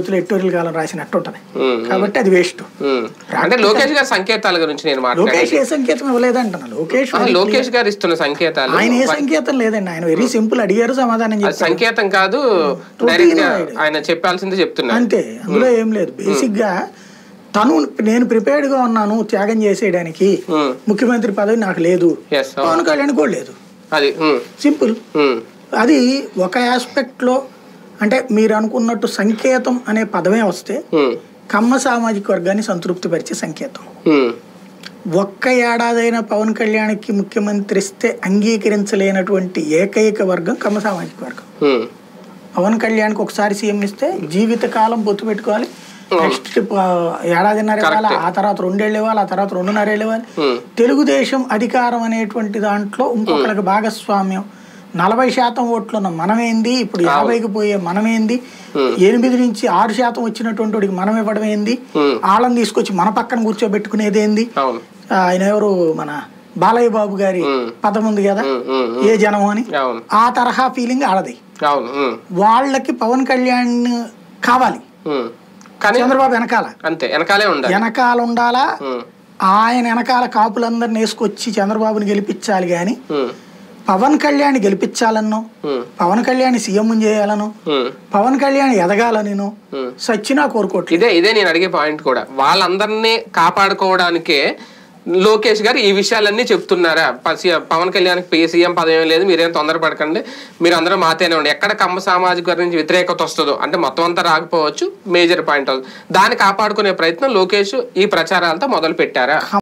చక్రవర్తిలో ఎట్టోరియల్ కాలం రాసినట్టు ఉంటది కాబట్టి అది వేస్ట్. అంటే లోకేష్ గారి సంకేతాల గురించి నేను లోకేష్ ఏ సంకేతం ఇవ్వలేదంటున్నా. లోకేష్ గారు ఇస్తున్న సంకేతాలు ఆయన ఏ సంకేతం లేదండి. ఆయన వెరీ సింపుల్ అడిగారు సమాధానం చెప్పారు. సంకేతం కాదు, ఆయన చెప్పాల్సింది చెప్తున్నా అంతే, అందులో ఏం లేదు. బేసిక్ గా నేను ప్రిపేర్డ్ గా ఉన్నాను త్యాగం చేసేయడానికి, ముఖ్యమంత్రి పదవి నాకు లేదు, పవన్ కళ్యాణ్ కూడా లేదు, అది సింపుల్. అది ఒక ఆస్పెక్ట్ లో అంటే మీరు అనుకున్నట్టు సంకేతం అనే పదమే వస్తే కమ్మ సామాజిక వర్గాన్ని సంతృప్తి పరిచే సంకేతం. ఒక్క ఏడాదైనా పవన్ కళ్యాణ్కి ముఖ్యమంత్రి ఇస్తే అంగీకరించలేనటువంటి ఏకైక వర్గం కమ్మ సామాజిక వర్గం. పవన్ కళ్యాణ్కి ఒకసారి సీఎం ఇస్తే జీవితకాలం పొత్తు పెట్టుకోవాలి, నెక్స్ట్ ఏడాదిన్నర ఇవ్వాలి, ఆ తర్వాత 2 ఏళ్ళు ఇవ్వాలి, ఆ తర్వాత 2.5 ఏళ్ళు ఇవ్వాలి. తెలుగుదేశం అధికారం అనేటువంటి దాంట్లో ఇంకొకరికి భాగస్వామ్యం 40% ఓట్లున్న మనమేంది, ఇప్పుడు 50కి పోయే మనమేంది, 8 నుంచి 6% వచ్చినటువంటి వాడికి మనం ఇవ్వడం ఏంది, వాళ్ళని తీసుకొచ్చి మన పక్కన కూర్చోబెట్టుకునేది ఏంది. ఆయన ఎవరు మన బాలయ్య బాబు గారి పదం ఉంది కదా, ఏ జనం అని, ఆ తరహా ఫీలింగ్ ఆడది. వాళ్ళకి పవన్ కళ్యాణ్ కావాలి, చంద్రబాబు వెనకాల అంతే, వెనకాల ఉండాలా, ఆయన వెనకాల కాపులందరిని వేసుకొచ్చి చంద్రబాబుని గెలిపించాలి. గాని పవన్ కళ్యాణ్ గెలిపించాలనో, పవన్ కళ్యాణ్ సీఎం చేయాలను, పవన్ కళ్యాణ్ ఎదగాలనినో సచ్చినా కోరుకోవట్లేదు. ఇదే నేను అడిగే పాయింట్ కూడా. వాళ్ళందరినీ కాపాడుకోవడానికే లోకేష్ గారు ఈ విషయాలన్నీ చెప్తున్నారా? పవన్ కళ్యాణ్ సీఎం పదవి లేదు, మీరేం తొందరపడకండి, మీరు అందరూ మాతేనే ఉండి, ఎక్కడ కమ్మ సామాజిక వర్గం నుంచి వ్యతిరేకత వస్తుందో, అంటే మొత్తం అంతా రాకపోవచ్చు, మేజర్ పాయింట్ అవుతుంది, దాన్ని కాపాడుకునే ప్రయత్నం లోకేష్ ఈ ప్రచారాలతో మొదలు పెట్టారా?